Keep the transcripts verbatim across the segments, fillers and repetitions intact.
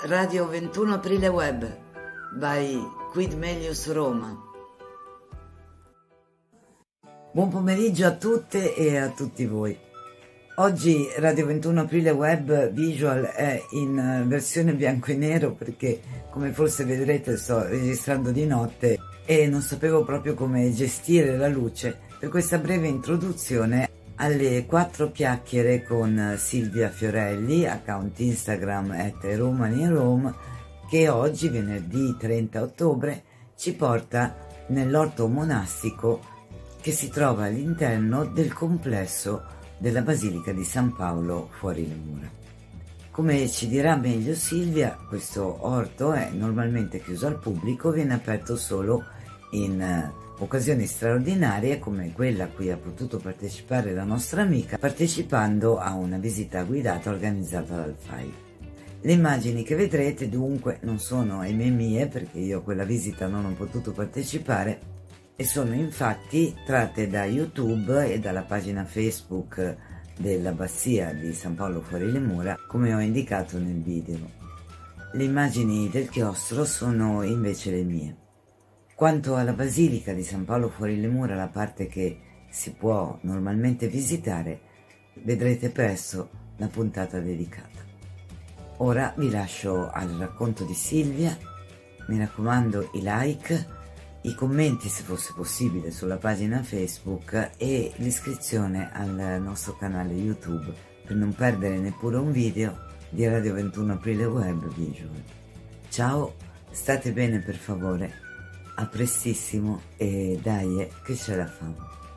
Radio ventuno Aprile Web by Quid Melius Roma. Buon pomeriggio a tutte e a tutti voi. Oggi Radio ventuno Aprile Web Visual è in versione bianco e nero perché, come forse vedrete, sto registrando di notte e non sapevo proprio come gestire la luce per questa breve introduzione alle quattro chiacchiere con Silvia Fiorelli, account Instagram at Romani in Rome, che oggi, venerdì trenta ottobre, ci porta nell'orto monastico che si trova all'interno del complesso della Basilica di San Paolo fuori le mura. Come ci dirà meglio Silvia, questo orto è normalmente chiuso al pubblico, viene aperto solo in occasioni straordinarie come quella a cui ha potuto partecipare la nostra amica partecipando a una visita guidata organizzata dal F A I. Le immagini che vedrete dunque non sono ahimè mie, perché io a quella visita non ho potuto partecipare, e sono infatti tratte da YouTube e dalla pagina Facebook dell'Abbazia di San Paolo fuori le mura, come ho indicato nel video. Le immagini del chiostro sono invece le mie. Quanto alla Basilica di San Paolo fuori le mura, la parte che si può normalmente visitare, vedrete presto la puntata dedicata. Ora vi lascio al racconto di Silvia, mi raccomando i like, i commenti se fosse possibile sulla pagina Facebook e l'iscrizione al nostro canale YouTube per non perdere neppure un video di Radio ventuno Aprile Web Visual. Ciao, state bene per favore. A prestissimo e dai che ce la famo.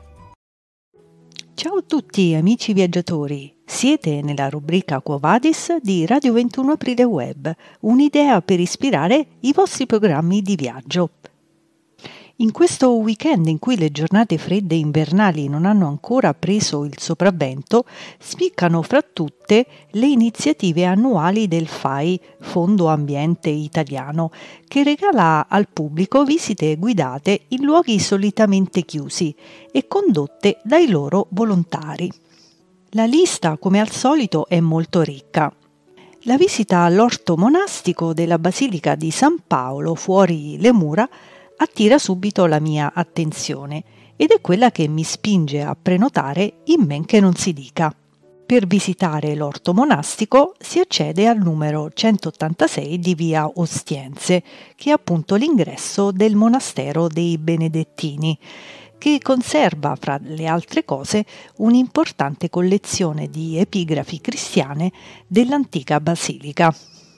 Ciao a tutti amici viaggiatori, siete nella rubrica Quo Vadis di Radio ventuno Aprile Web, un'idea per ispirare i vostri programmi di viaggio. In questo weekend in cui le giornate fredde invernali non hanno ancora preso il sopravvento, spiccano fra tutte le iniziative annuali del F A I, Fondo Ambiente Italiano, che regala al pubblico visite guidate in luoghi solitamente chiusi e condotte dai loro volontari. La lista, come al solito, è molto ricca. La visita all'orto monastico della Basilica di San Paolo fuori le mura attira subito la mia attenzione ed è quella che mi spinge a prenotare in men che non si dica. Per visitare l'orto monastico si accede al numero centottantasei di via Ostiense, che è appunto l'ingresso del monastero dei Benedettini, che conserva, fra le altre cose, un'importante collezione di epigrafi cristiane dell'antica basilica.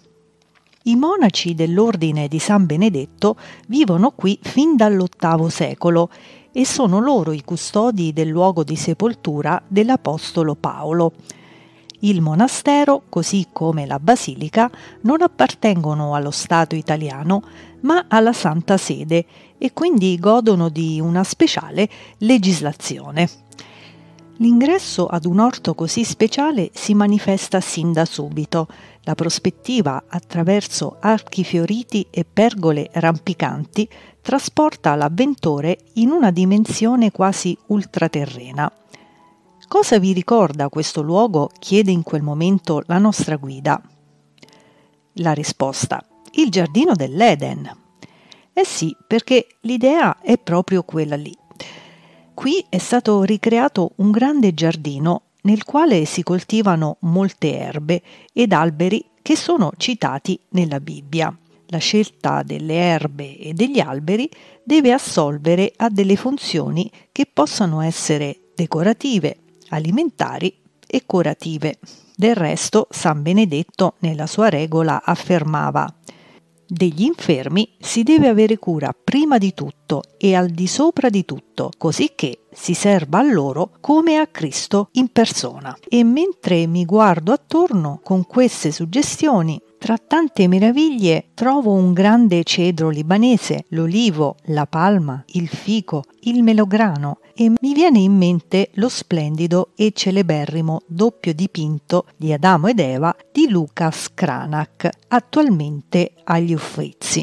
I monaci dell'ordine di San Benedetto vivono qui fin dall'ottavo secolo e sono loro i custodi del luogo di sepoltura dell'Apostolo Paolo. Il monastero, così come la basilica, non appartengono allo Stato italiano, ma alla Santa Sede e quindi godono di una speciale legislazione. L'ingresso ad un orto così speciale si manifesta sin da subito. La prospettiva attraverso archi fioriti e pergole rampicanti trasporta l'avventore in una dimensione quasi ultraterrena. Cosa vi ricorda questo luogo? Chiede in quel momento la nostra guida. La risposta: il giardino dell'Eden. Eh sì, perché l'idea è proprio quella lì. Qui è stato ricreato un grande giardino nel quale si coltivano molte erbe ed alberi che sono citati nella Bibbia. La scelta delle erbe e degli alberi deve assolvere a delle funzioni che possano essere decorative, alimentari e curative. Del resto, San Benedetto nella sua regola affermava: degli infermi si deve avere cura prima di tutto e al di sopra di tutto, così che si serva a loro come a Cristo in persona. E mentre mi guardo attorno con queste suggestioni, tra tante meraviglie trovo un grande cedro libanese, l'olivo, la palma, il fico, il melograno e mi viene in mente lo splendido e celeberrimo doppio dipinto di Adamo ed Eva di Lucas Cranach, attualmente agli Uffizi.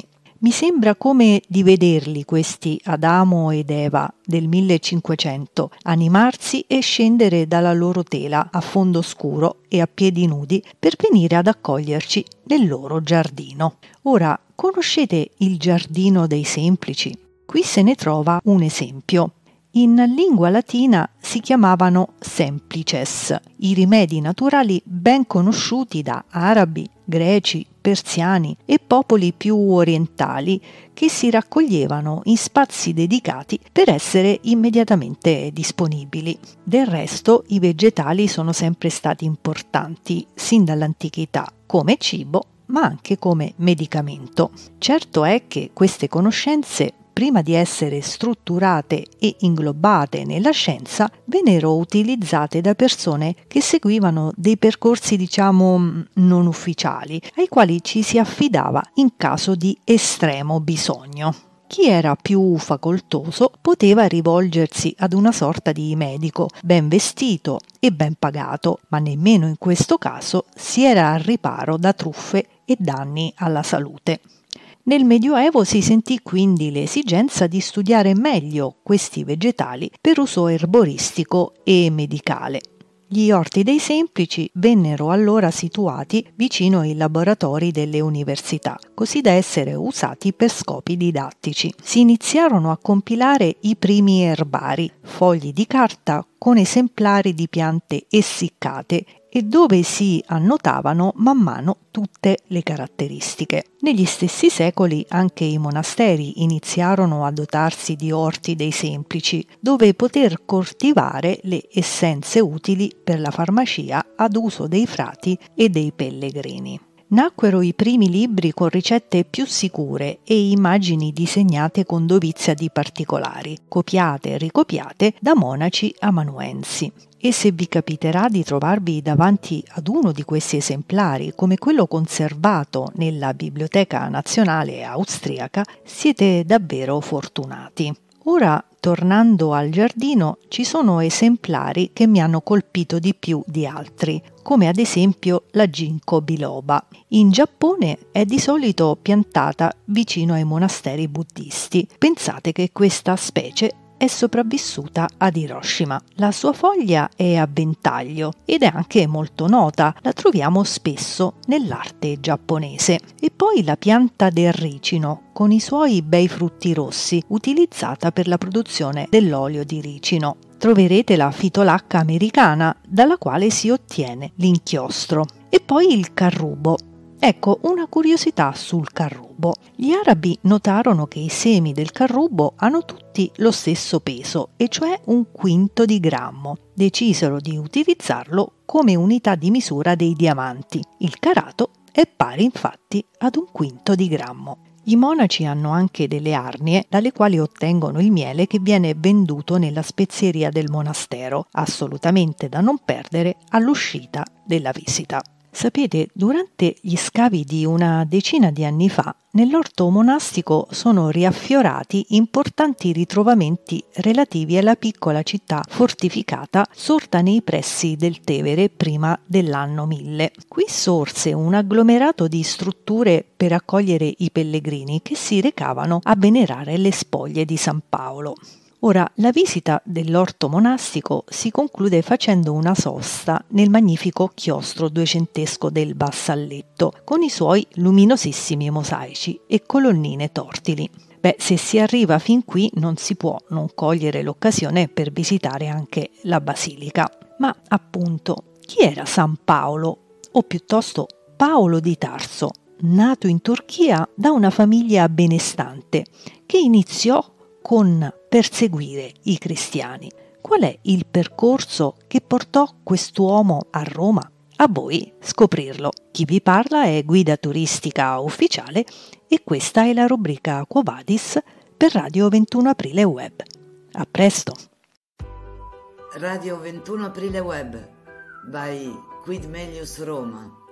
Mi sembra come di vederli questi Adamo ed Eva del millecinquecento animarsi e scendere dalla loro tela a fondo scuro e a piedi nudi per venire ad accoglierci nel loro giardino. Ora, conoscete il Giardino dei Semplici? Qui se ne trova un esempio. In lingua latina si chiamavano semplices, i rimedi naturali ben conosciuti da arabi, greci, persiani e popoli più orientali che si raccoglievano in spazi dedicati per essere immediatamente disponibili. Del resto i vegetali sono sempre stati importanti, sin dall'antichità, come cibo ma anche come medicamento. Certo è che queste conoscenze, prima di essere strutturate e inglobate nella scienza, vennero utilizzate da persone che seguivano dei percorsi, diciamo, non ufficiali, ai quali ci si affidava in caso di estremo bisogno. Chi era più facoltoso poteva rivolgersi ad una sorta di medico ben vestito e ben pagato, ma nemmeno in questo caso si era al riparo da truffe e danni alla salute. Nel Medioevo si sentì quindi l'esigenza di studiare meglio questi vegetali per uso erboristico e medicale. Gli orti dei semplici vennero allora situati vicino ai laboratori delle università, così da essere usati per scopi didattici. Si iniziarono a compilare i primi erbari, fogli di carta con esemplari di piante essiccate e dove si annotavano man mano tutte le caratteristiche. Negli stessi secoli anche i monasteri iniziarono a dotarsi di orti dei semplici, dove poter coltivare le essenze utili per la farmacia ad uso dei frati e dei pellegrini. Nacquero i primi libri con ricette più sicure e immagini disegnate con dovizia di particolari, copiate e ricopiate da monaci amanuensi. E se vi capiterà di trovarvi davanti ad uno di questi esemplari, come quello conservato nella Biblioteca Nazionale Austriaca, siete davvero fortunati. Ora, tornando al giardino, ci sono esemplari che mi hanno colpito di più di altri, come ad esempio la ginkgo biloba. In Giappone è di solito piantata vicino ai monasteri buddisti. Pensate che questa specie è sopravvissuta ad Hiroshima. La sua foglia è a ventaglio ed è anche molto nota, la troviamo spesso nell'arte giapponese. E poi la pianta del ricino, con i suoi bei frutti rossi, utilizzata per la produzione dell'olio di ricino. Troverete la fitolacca americana, dalla quale si ottiene l'inchiostro. E poi il carrubo. Ecco una curiosità sul carrubo. Gli arabi notarono che i semi del carrubo hanno tutti lo stesso peso, e cioè un quinto di grammo. Decisero di utilizzarlo come unità di misura dei diamanti. Il carato è pari infatti ad un quinto di grammo. I monaci hanno anche delle arnie dalle quali ottengono il miele che viene venduto nella spezieria del monastero, assolutamente da non perdere all'uscita della visita. Sapete, durante gli scavi di una decina di anni fa, nell'orto monastico sono riaffiorati importanti ritrovamenti relativi alla piccola città fortificata sorta nei pressi del Tevere prima dell'anno mille. Qui sorse un agglomerato di strutture per accogliere i pellegrini che si recavano a venerare le spoglie di San Paolo. Ora, la visita dell'orto monastico si conclude facendo una sosta nel magnifico chiostro duecentesco del Vassalletto, con i suoi luminosissimi mosaici e colonnine tortili. Beh, se si arriva fin qui non si può non cogliere l'occasione per visitare anche la basilica. Ma appunto, chi era San Paolo, o piuttosto Paolo di Tarso, nato in Turchia da una famiglia benestante, che iniziò con perseguire i cristiani? Qual è il percorso che portò quest'uomo a Roma? A voi scoprirlo. Chi vi parla è guida turistica ufficiale e questa è la rubrica Quo Vadis per Radio ventuno Aprile Web. A presto! Radio ventuno Aprile Web by Quid Melius Roma.